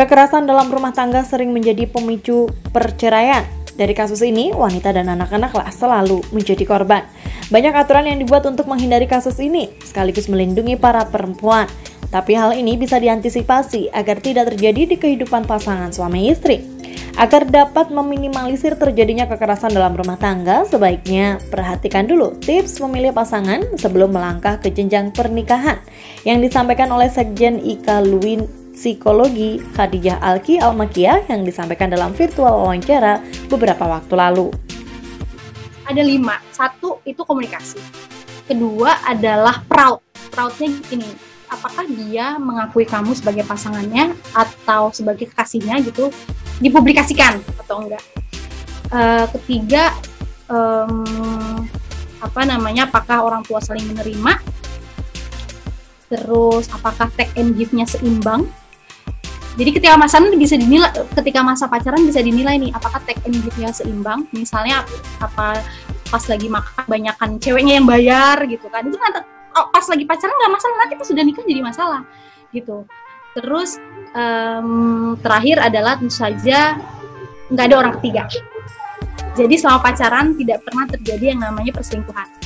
Kekerasan dalam rumah tangga sering menjadi pemicu perceraian. Dari kasus ini, wanita dan anak-anaklah selalu menjadi korban. Banyak aturan yang dibuat untuk menghindari kasus ini, sekaligus melindungi para perempuan. Tapi hal ini bisa diantisipasi agar tidak terjadi di kehidupan pasangan suami istri. Agar dapat meminimalisir terjadinya kekerasan dalam rumah tangga, sebaiknya perhatikan dulu tips memilih pasangan sebelum melangkah ke jenjang pernikahan yang disampaikan oleh Sekjen IKA Luwin Psikologi Khadijah Alki Almakiah yang disampaikan dalam virtual wawancara beberapa waktu lalu. Ada 5. 1 itu komunikasi. Kedua adalah proud. Proudnya gini, apakah dia mengakui kamu sebagai pasangannya atau sebagai kekasihnya gitu, dipublikasikan atau enggak. Ketiga, apakah orang tua saling menerima. Terus apakah take and give-nya seimbang. Jadi ketika masa pacaran bisa dinilai nih, apakah take and give-nya seimbang. Misalnya pas lagi makan banyakan ceweknya yang bayar gitu kan. Itu nanti pas lagi pacaran nggak masalah, nanti pas sudah nikah jadi masalah gitu. Terus terakhir adalah tentu saja nggak ada orang ketiga. Jadi selama pacaran tidak pernah terjadi yang namanya perselingkuhan.